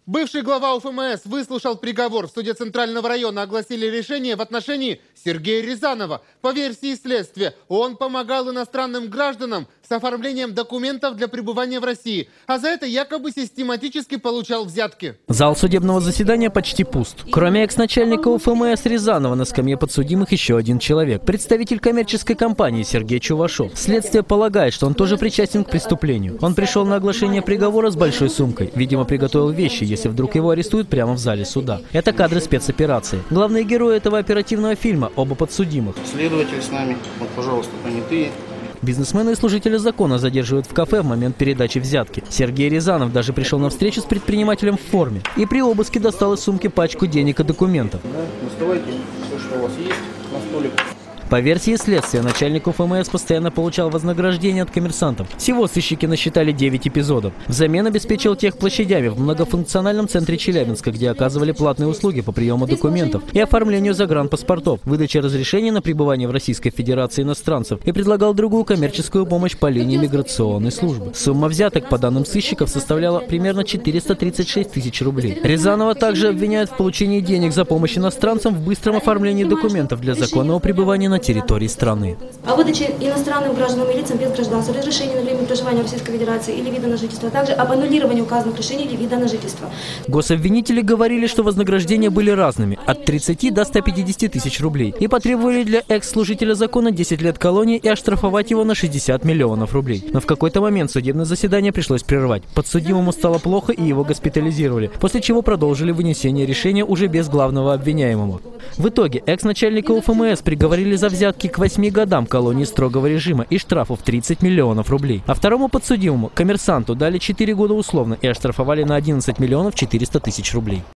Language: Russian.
Бывший глава УФМС выслушал приговор. В суде Центрального района огласили решение в отношении Сергея Рязанова. По версии следствия, он помогал иностранным гражданам с оформлением документов для пребывания в России, а за это якобы систематически получал взятки. Зал судебного заседания почти пуст. Кроме экс-начальника УФМС Рязанова на скамье подсудимых еще один человек – представитель коммерческой компании Сергей Чувашов. Следствие полагает, что он тоже причастен к преступлению. Он пришел на оглашение приговора с большой сумкой. Видимо, приготовил вещи, если вдруг его арестуют прямо в зале суда. Это кадры спецоперации. Главные герои этого оперативного фильма – оба подсудимых. Следователь с нами, вот, пожалуйста, понятые. Бизнесмены и служители закона задерживают в кафе в момент передачи взятки. Сергей Рязанов даже пришел на встречу с предпринимателем в форме. И при обыске достал из сумки пачку денег и документов. Да, доставайте все, что у вас есть, на столик. По версии следствия, начальник УФМС постоянно получал вознаграждение от коммерсантов. Всего сыщики насчитали 9 эпизодов. Взамен обеспечил техплощадями в многофункциональном центре Челябинска, где оказывали платные услуги по приему документов и оформлению загранпаспортов, выдаче разрешений на пребывание в Российской Федерации иностранцев и предлагал другую коммерческую помощь по линии миграционной службы. Сумма взяток, по данным сыщиков, составляла примерно 436 тысяч рублей. Рязанова также обвиняют в получении денег за помощь иностранцам в быстром оформлении документов для законного пребывания на территории страны. О выдаче иностранным гражданам и лицам без гражданства разрешения на время проживания в Российской Федерации или вида на жительство, а также об аннулировании указанных решений или вида на жительство. Гособвинители говорили, что вознаграждения были разными – от 30 до 150 тысяч рублей, и потребовали для экс-служителя закона 10 лет колонии и оштрафовать его на 60 миллионов рублей. Но в какой-то момент судебное заседание пришлось прервать. Подсудимому стало плохо, и его госпитализировали, после чего продолжили вынесение решения уже без главного обвиняемого. В итоге экс-начальника УФМС приговорили за взятки к 8 годам колонии строгого режима и штрафу в 30 миллионов рублей. А второму подсудимому, коммерсанту, дали 4 года условно и оштрафовали на 11 миллионов 400 тысяч рублей.